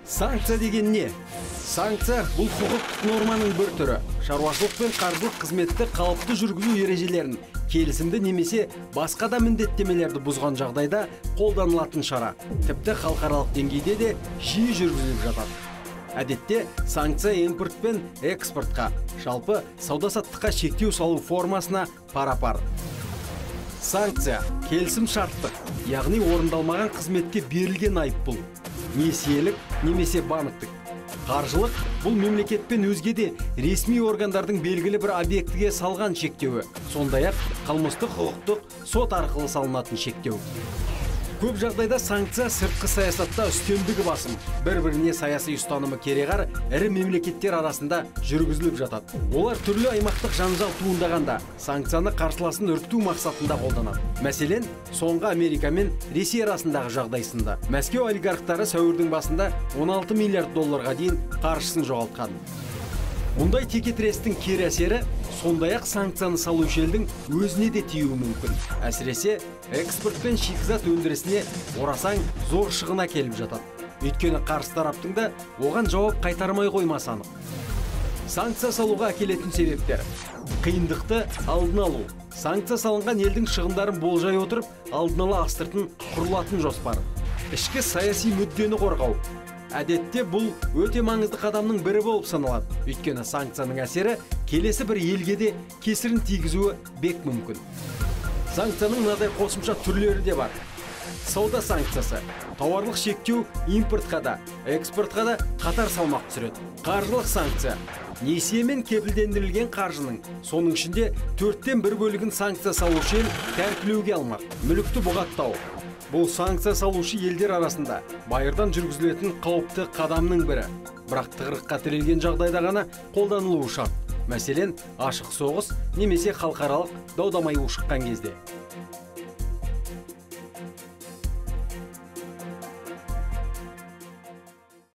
Санкция деген не? Санкция бұл құқықтық норманың бір түрі. Шаруашылық пен қаржылық қызметті қалыпты жүргізу ережелерін, келісімді немесе басқа да міндеттемелерді бұзған жағдайда қолданылатын шара. Тіпті халықаралық деңгейде де жиі жүргізіліп жатады. Әдетте санкция импорт пен экспортқа, жалпы сауда-саттыққа шектеу салу формасына пара-пар. Санкция келісім шарттық, яғни орындалмаған қызметке берілген айыппұл. Несиелік немесе банктік. Қаржылық бұл мемлекет пен өзге де ресми органдардың белгілі бір объектіге салған шектеуі, сондай-ақ қылмыстық құқықтық сот арқылы салынатын шектеу. Көп жағдайда санкция сыртқы саясатта үстемдігі басым, бір-біріне саяси ұстанымы кереғар ірі мемлекеттер арасында жүргізіліп жатады. Олар түрлі аймақтық жанжал туындағанда санкцияны қарсыласын үркіту мақсатында қолданады. Мәселен, соңғы Америка мен Ресей арасындағы жағдайсында Мәскеу олигархтары сәуірдің басында 16 миллиард долларға дейін қаржысын жоғалтқан. Мұндай текетірестің кері әсері сондай-ақ санкцияны салушы елдің өзіне де тиюі мүмкін. Әсіресе экспорт пен шикізат өндірісіне орасан зор шығын әкеліп жатады. Өйткені қарсы тараптың да оған жауап қайтармай қоймасы анық. Санкция салуға әкелетін себептер: қиындықты алдын алу. Санкция салынған елдің шығындарын болжай отырып, алдын ала астыртын құрылатын жоспар. Ішкі саяси мүддені қорғау. Әдетте бұл өте маңызды қадамның бірі болып саналады. Өйткені санкцияның әсері келесі бір елге де кесірін тигізуі бек мүмкін. Санкцияның мынадай қосымша түрлері де бар. Сауда санкциясы. Тауарлық шектеу импортқа да, экспортқа да қатар салмақ түсіреді. Қаржылық санкция. Несие мен кепілдендірілген қаржының, соның ішінде 4-тен 1 бөлігін санкция салушы ел тәркілеуге алмақ. Мүлікті бұғаттау. Бұл санкция салушы елдер арасында байырдан жүргізілетін қауіпті қадамның бірі. Бірақ тығырыққа тірелген жағдайда ғана қолданылуы шарт. Мәселен, ашық соғыс немесе халықаралық дау-дамай ушыққан кезде.